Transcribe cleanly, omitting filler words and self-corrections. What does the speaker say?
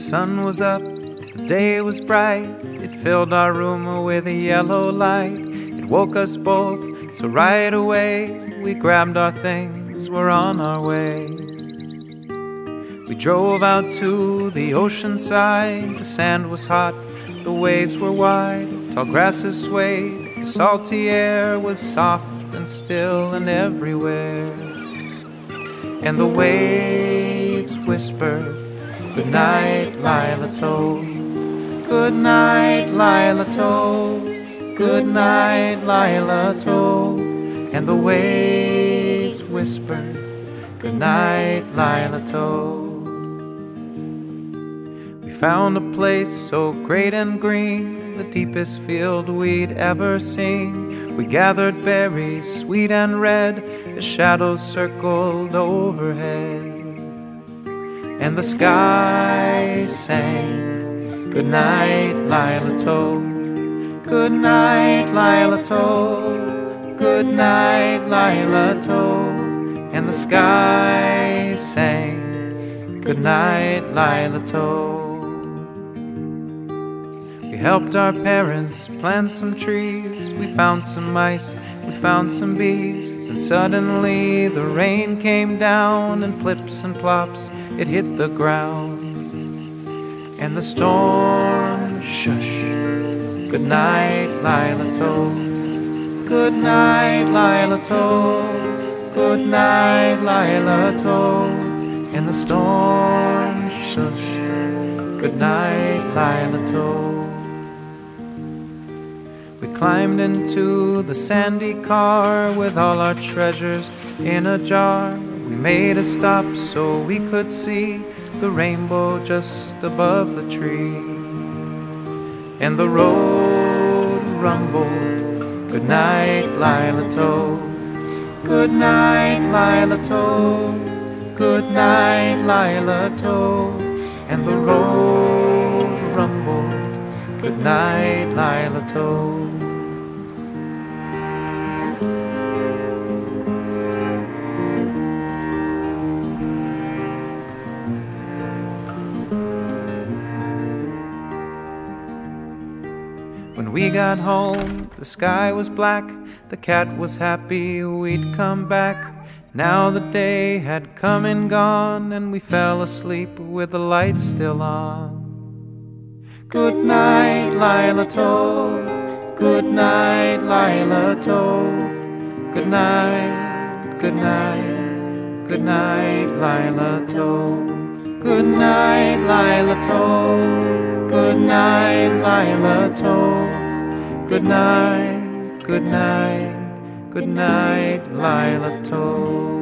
sun was up, the day was bright. It filled our room with a yellow light. It woke us both, so right away we grabbed our things, we're on our way. We drove out to the ocean side. The sand was hot, the waves were wide. Tall grasses swayed, the salty air was soft and still and everywhere. And the waves whispered, "Good night, Laila told. Good night, Laila told. Good night, Laila told." And the waves whispered, "Good night, Laila told." We found a place so great and green, the deepest field we'd ever seen. We gathered berries, sweet and red, the shadows circled overhead. And the sky sang, "Good night, Laila told. Good night, Laila told. Good night, Laila told." And the sky sang, "Good night, Laila told." We helped our parents plant some trees. We found some mice, we found some bees. And suddenly the rain came down, and plips and plops it hit the ground. And the storm shushed. "Good night, Laila told. Good night, Laila told. Good night, Laila told." And the storm shushed. "Good night, Laila told." We climbed into the sandy car with all our treasures in a jar. We made a stop so we could see the rainbow just above the tree. And the road rumbled, "Good night, Laila told. Good night, Laila told. Good night, Laila told." And the road rumbled, "Good night, Laila told." When we got home, the sky was black. The cat was happy we'd come back. Now the day had come and gone, and we fell asleep with the lights still on. Good night, Laila told. Good night, Laila told. Good night, good night, good night, Laila told. Good night, Laila told. Good night, Laila told. Good night, good night, good night, Laila told.